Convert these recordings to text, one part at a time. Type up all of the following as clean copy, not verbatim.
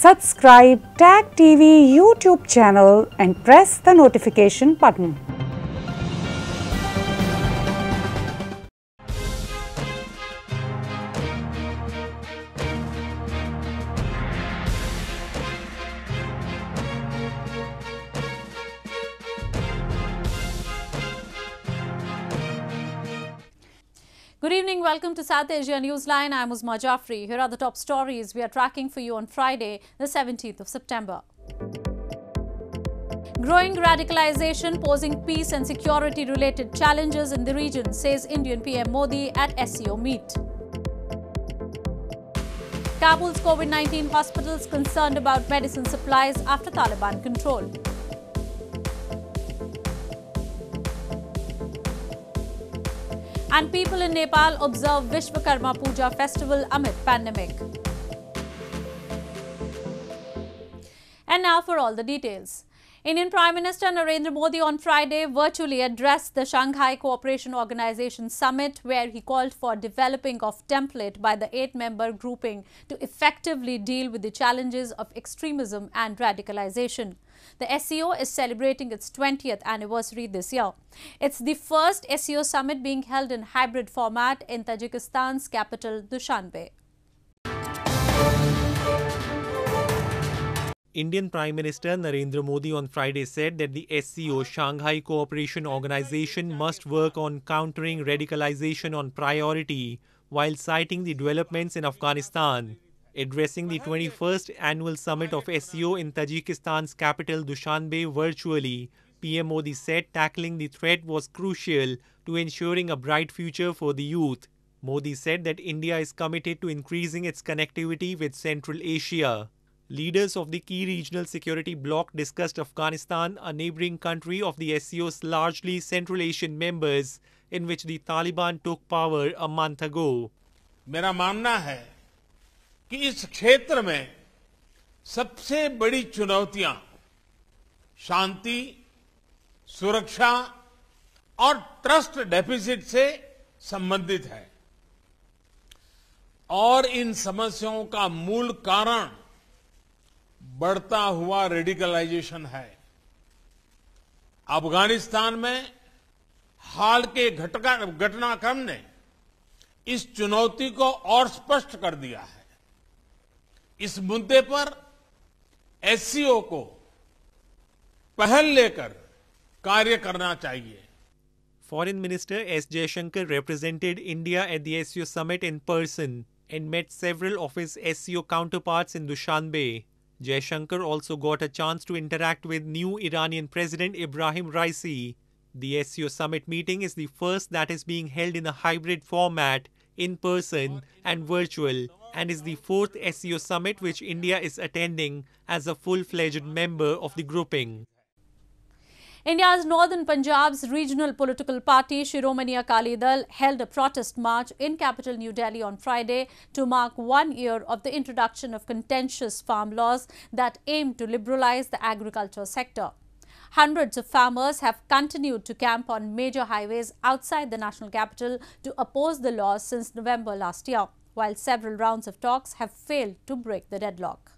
Subscribe Tag TV YouTube channel and press the notification button. Good evening, welcome to South Asia Newsline. I'm Uzma Jafri. Here are the top stories we are tracking for you on Friday, the 17th of September. Growing radicalization posing peace and security related challenges in the region, says Indian PM Modi at SCO meet. Kabul's COVID-19 hospitals concerned about medicine supplies after Taliban control. And people in Nepal observe Vishwakarma Puja festival amid pandemic. And now for all the details. Indian Prime Minister Narendra Modi on Friday virtually addressed the Shanghai Cooperation Organization summit, where he called for developing of template by the 8-member grouping to effectively deal with the challenges of extremism and radicalization. The SCO is celebrating its 20th anniversary this year. It's the first SCO summit being held in hybrid format in Tajikistan's capital, Dushanbe. Indian Prime Minister Narendra Modi on Friday said that the SCO, Shanghai Cooperation Organization, must work on countering radicalization on priority while citing the developments in Afghanistan. Addressing the 21st annual summit of SCO in Tajikistan's capital Dushanbe virtually, PM Modi said tackling the threat was crucial to ensuring a bright future for the youth. Modi said that India is committed to increasing its connectivity with Central Asia. Leaders of the key regional security bloc discussed Afghanistan, a neighboring country of the SCO's largely Central Asian members, in which the Taliban took power a month ago. मेरा मानना है कि इस क्षेत्र में सबसे बड़ी चुनौतियां शांति, सुरक्षा और ट्रस्ट डेफिसिट से संबंधित है और इन समस्याओं का मूल कारण बढ़ता हुआ रेडिकलाइजेशन है। अफगानिस्तान में हाल के घटनाक्रम ने इस चुनौती को और स्पष्ट कर दिया है। इस मुद्दे पर एससीओ को पहल लेकर कार्य करना चाहिए। Foreign Minister S. Jaishankar represented India at the SCO summit in person and met several of his SCO counterparts in Dushanbe. Jaishankar also got a chance to interact with new Iranian President Ibrahim Raisi. The SCO summit meeting is the first that is being held in a hybrid format, in person and virtual, and is the fourth SCO summit which India is attending as a full-fledged member of the grouping. India's Northern Punjab's regional political party Shiromani Akali Dal held a protest march in capital New Delhi on Friday to mark 1 year of the introduction of contentious farm laws that aim to liberalize the agriculture sector. Hundreds of farmers have continued to camp on major highways outside the national capital to oppose the laws since November last year, while several rounds of talks have failed to break the deadlock.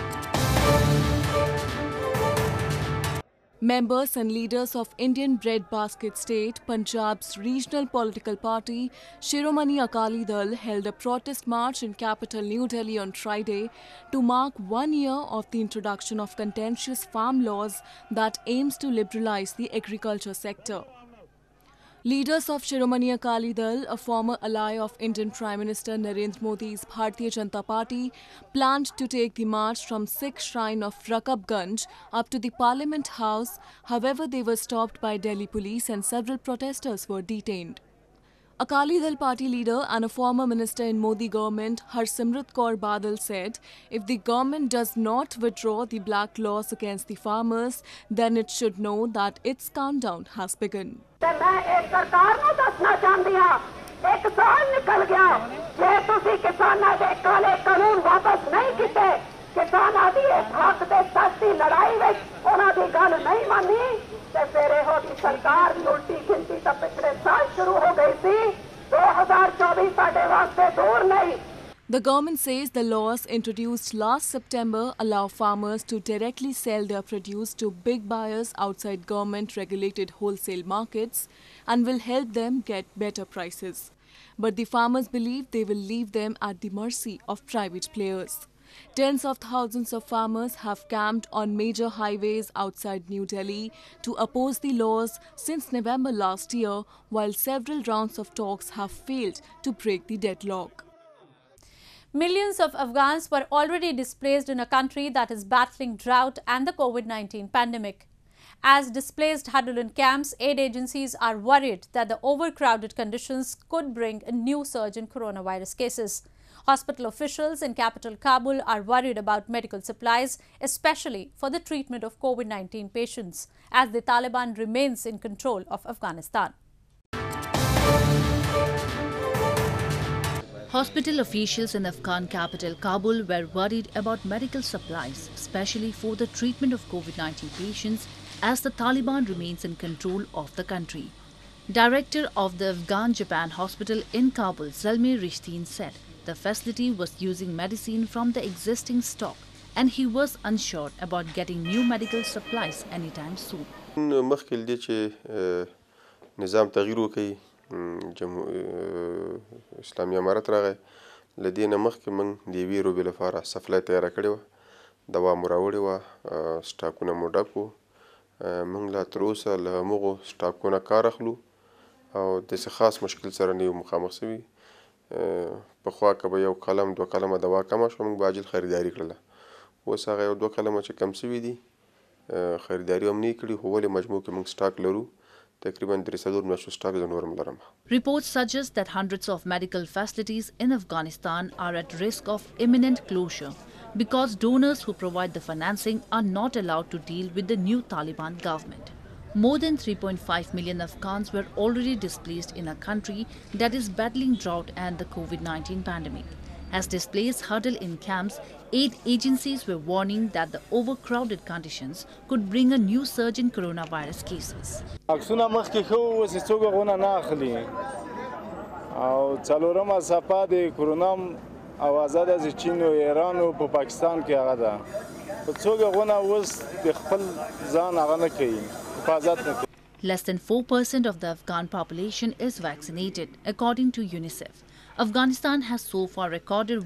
Members and leaders of Indian breadbasket state Punjab's regional political party Shiromani Akali Dal held a protest march in capital New Delhi on Friday to mark 1 year of the introduction of contentious farm laws that aims to liberalize the agriculture sector. Leaders of Shiromani Akali Dal, a former ally of Indian Prime Minister Narendra Modi's Bharatiya Janata Party, planned to take the march from Sikh shrine of Rakabganj up to the Parliament House. However, they were stopped by Delhi police and several protesters were detained. Akali Dal party leader and a former minister in Modi government, Harsimrat Kaur Badal, said if the government does not withdraw the black laws against the farmers, then it should know that its countdown has begun. किसान आदि हक दे सस्ती लड़ाई में उन्होंने गल नहीं मानी ते फिर यहो की सरकार उल्टी गिनती तो पिछले साल शुरू हो गई थी। 2024 साडे वास्ते दूर नहीं। The government says the laws introduced last September allow farmers to directly sell their produce to big buyers outside government-regulated wholesale markets and will help them get better prices. But the farmers believe they will leave them at the mercy of private players. Tens of thousands of farmers have camped on major highways outside New Delhi to oppose the laws since November last year, while several rounds of talks have failed to break the deadlock. Millions of Afghans were already displaced in a country that is battling drought and the COVID-19 pandemic. As displaced huddle in camps, aid agencies are worried that the overcrowded conditions could bring a new surge in coronavirus cases. Hospital officials in capital Kabul are worried about medical supplies, especially for the treatment of COVID-19 patients, as the Taliban remains in control of Afghanistan. Hospital officials in Afghan capital Kabul were worried about medical supplies, especially for the treatment of COVID-19 patients, as the Taliban remains in control of the country. Director of the Afghan Japan Hospital in Kabul, Zalmay Rishtin, said the facility was using medicine from the existing stock and he was unsure about getting new medical supplies anytime soon. اسلامي امارت راغی لدینه مخکې موږ د یوې روبې لپاره سپلای تیاره کړې وه دوا مو راوړې وه سټاکونه مو ډک وو موږ لا تر اوسه له همغو سټاکونه کار اخلو او داسې خاص مشکل سره نه یو مخامخ سوي پخوا که به یو کلم دوه کلمه دوا کمه شوه موږ به عاجل خریداري کړله اوس هغه یو دوه کلمه چې کم سوي دي خریداري هم نه یې کړي خو ولې مجموع کې موږ سټاک لرو. Reports suggest that hundreds of medical facilities in Afghanistan are at risk of imminent closure because donors who provide the financing are not allowed to deal with the new Taliban government. More than 3.5 million Afghans were already displaced in a country that is battling drought and the COVID-19 pandemic. As displaced huddle in camps, aid agencies were warning that the overcrowded conditions could bring a new surge in coronavirus cases. عکسونه مخکې ښه وو اوس څوک هغونه نه اخلي او څلورمه څپه د کورونا اوازه ده چې چین او ایران او په پاکستان کې هغه ده په څوک هغونه اوس د خپل ځان هغه نه کوي حفاظت نه کوي. Less than 4% of the Afghan population is vaccinated, according to UNICEF. Afghanistan has so far recorded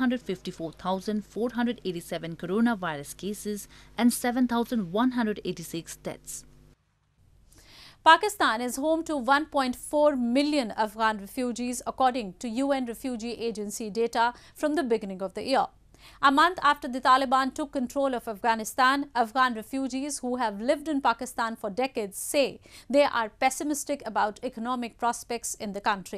154,487 coronavirus cases and 7,186 deaths. Pakistan is home to 1.4 million Afghan refugees, according to UN Refugee Agency data from the beginning of the year. A month after the Taliban took control of Afghanistan, Afghan refugees who have lived in Pakistan for decades say they are pessimistic about economic prospects in the country.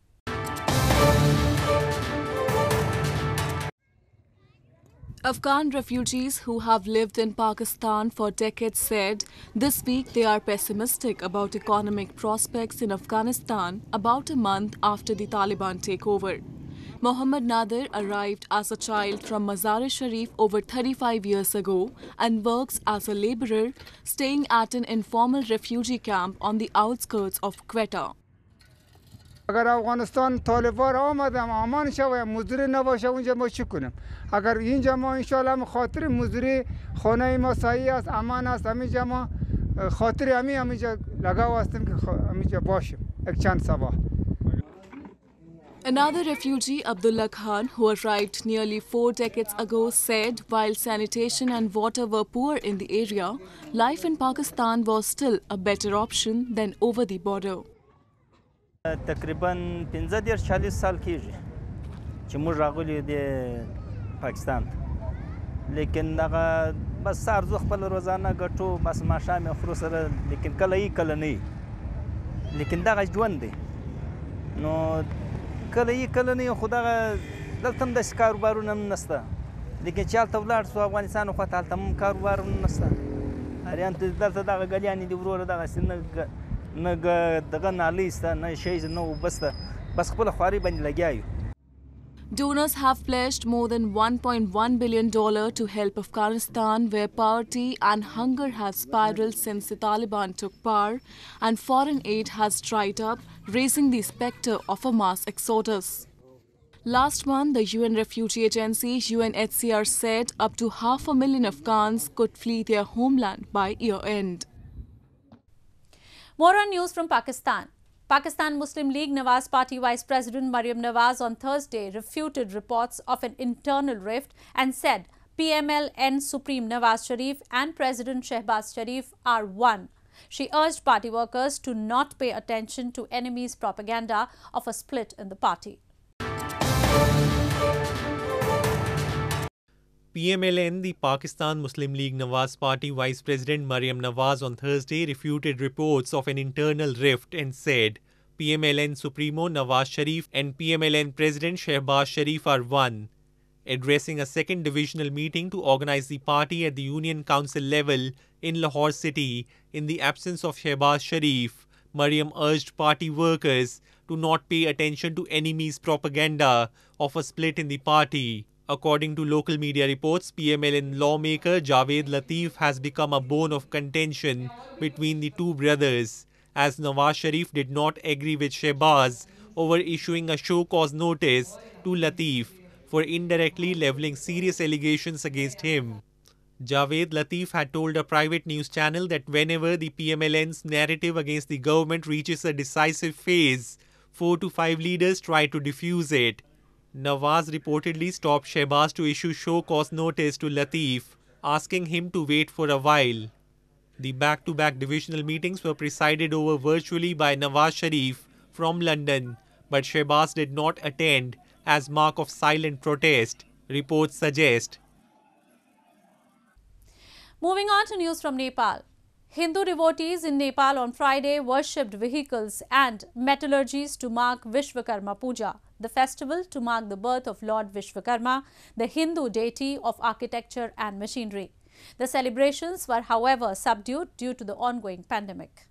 Afghan refugees who have lived in Pakistan for decades said this week they are pessimistic about economic prospects in Afghanistan about a month after the Taliban takeover. Mohammad Nadir arrived as a child from Mazar-e-Sharif over 35 years ago and works as a laborer, staying at an informal refugee camp on the outskirts of Quetta. اگر افغانستان طالبان آمدم امان شوه مزدوری نباشه اونجا ما چی کنیم اگر اینجا ما انشالله خاطر مزدوری خانه ما صحیح است امان است همینجا ما خاطر همینجا لگاو هستیم که همینجا باشیم یک چند سبا. Another refugee, Abdullah Khan, who arrived nearly 4 decades ago, said while sanitation and water were poor in the area, life in Pakistan was still a better option than over the border. تقریبا 15-40 سال کېږي چې موږ راغلي د پاکستان لیکن هغه بس سهار ځو خپل روزانه ګټو بس ماښام یې خورو سره لیکن کله یي کله نه یي لیکن دغه ژوند دی نو کله یي کله نه یي خو دغه دلته هم داسې کاروبارونه هم نشته لیکن چې هلته ولاړ شو افغانستان خواته هلته هم کاروبار هم نشته هریان دلته دغه ګلیانې دي وروره دغسې نه Donors have pledged more than $1.1 billion to help Afghanistan, where poverty and hunger have spiraled since the Taliban took power, and foreign aid has dried up, raising the specter of a mass exodus. Last month, the UN refugee agency UNHCR said up to 500,000 Afghans could flee their homeland by year-end. More on news from Pakistan. Pakistan Muslim League Nawaz Party Vice President Maryam Nawaz on Thursday refuted reports of an internal rift and said PMLN Supreme Nawaz Sharif and President Shehbaz Sharif are one. She urged party workers to not pay attention to enemies' propaganda of a split in the party. PMLN, the Pakistan Muslim League Nawaz Party Vice President Maryam Nawaz on Thursday refuted reports of an internal rift and said PMLN Supremo Nawaz Sharif and PMLN President Shehbaz Sharif are one. Addressing a second divisional meeting to organize the party at the Union Council level in Lahore city in the absence of Shehbaz Sharif, Maryam urged party workers to not pay attention to enemies' propaganda of a split in the party. According to local media reports, PMLN lawmaker Javed Latif has become a bone of contention between the two brothers, as Nawaz Sharif did not agree with Shehbaz over issuing a show-cause notice to Latif for indirectly levelling serious allegations against him. Javed Latif had told a private news channel that whenever the PMLN's narrative against the government reaches a decisive phase, 4 to 5 leaders try to defuse it. Nawaz reportedly stopped Shehbaz to issue show-cause notice to Latif, asking him to wait for a while. The back-to-back divisional meetings were presided over virtually by Nawaz Sharif from London, but Shehbaz did not attend as mark of silent protest, reports suggest. Moving on to news from Nepal. Hindu devotees in Nepal on Friday worshipped vehicles and metallurgies to mark Vishwakarma Puja, the festival to mark the birth of Lord Vishwakarma, the Hindu deity of architecture and machinery. The celebrations were, however, subdued due to the ongoing pandemic.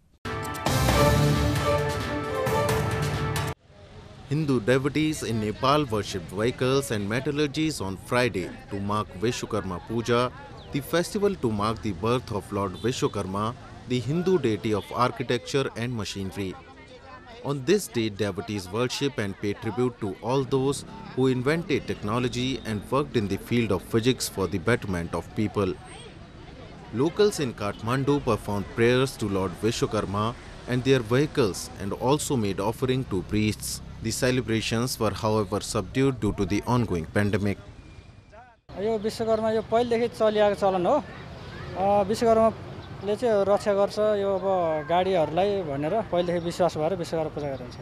Hindu devotees in Nepal worshipped vehicles and metallurgies on Friday to mark Vishwakarma Puja, the festival to mark the birth of Lord Vishwakarma, the Hindu deity of architecture and machinery. On this day, devotees worship and pay tribute to all those who invented technology and worked in the field of physics for the betterment of people. Locals in Kathmandu performed prayers to Lord Vishwakarma and their vehicles and also made offering to priests. The celebrations were, however, subdued due to the ongoing pandemic. यो विश्वकर्मा यो पहिलेदेखि चलिआएको चलन हो विश्वकर्माले चाहिँ रक्षा गर्छ यो अब गाडीहरूलाई भनेर पहिलेदेखि विश्वास भएर विश्वकर्मा पूजा गरिन्छ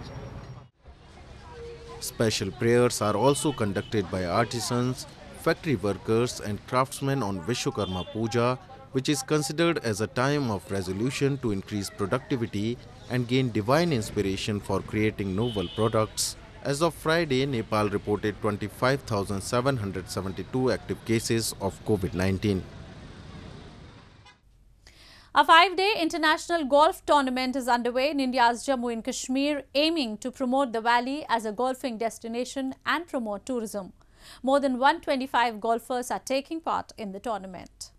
Special prayers are also conducted by artisans, factory workers and craftsmen on Vishwakarma Puja, which is considered as a time of resolution to increase productivity and gain divine inspiration for creating novel products. As of Friday, Nepal reported 25,772 active cases of COVID-19. A 5-day international golf tournament is underway in India's Jammu and Kashmir, aiming to promote the valley as a golfing destination and promote tourism. More than 125 golfers are taking part in the tournament.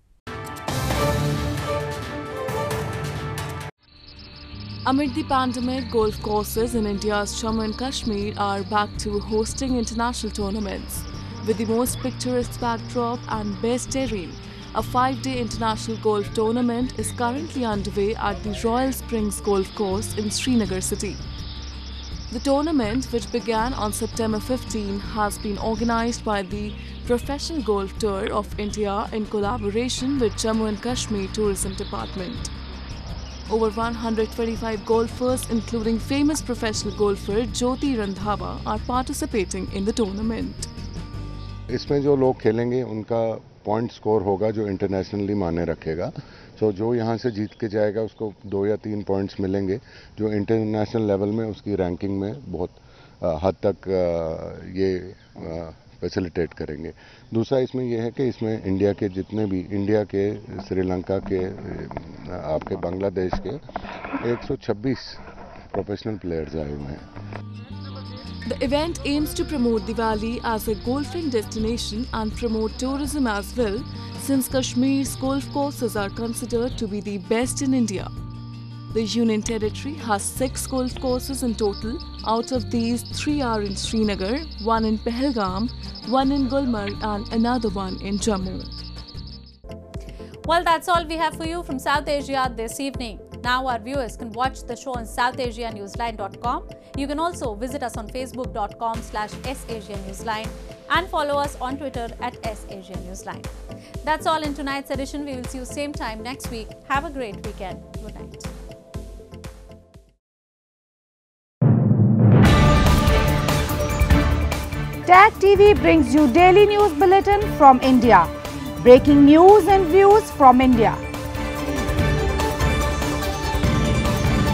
Amid the pandemic, golf courses in India's Jammu and Kashmir are back to hosting international tournaments. With the most picturesque backdrop and best terrain, a 5-day international golf tournament is currently underway at the Royal Springs Golf Course in Srinagar city. The tournament, which began on September 15, has been organized by the Professional Golf Tour of India in collaboration with Jammu and Kashmir Tourism Department. Over 125 golfers, including famous professional golfer Jyoti Randhawa, are participating in the tournament. इसमें जो लोग खेलेंगे उनका point score होगा जो internationally माने रखेगा। तो जो यहाँ से जीत के जाएगा उसको 2 या 3 पॉइंट्स मिलेंगे जो इंटरनेशनल लेवल में उसकी रैंकिंग में बहुत हद तक ये फैसिलिटेट करेंगे। दूसरा इसमें यह है कि इसमें इंडिया के जितने भी इंडिया के, श्रीलंका के, आपके बांग्लादेश के 126 प्रोफेशनल प्लेयर्स आए हुए हैं। The event aims to promote the valley as a golfing destination and promote tourism as well, since Kashmir's golf courses are considered to be the best in India. The Union Territory has 6 golf courses in total. Out of these, 3 are in Srinagar, 1 in Pahalgam, 1 in Gulmarg and another one in Jammu. Well, that's all we have for you from South Asia this evening. Now our viewers can watch the show on SouthAsiaNewsline.com. You can also visit us on Facebook.com/SAsiaNewsline and follow us on Twitter @SAsiaNewsline. That's all in tonight's edition. We will see you same time next week. Have a great weekend. Good night. TAG TV brings you daily news bulletin from India. Breaking news and views from India.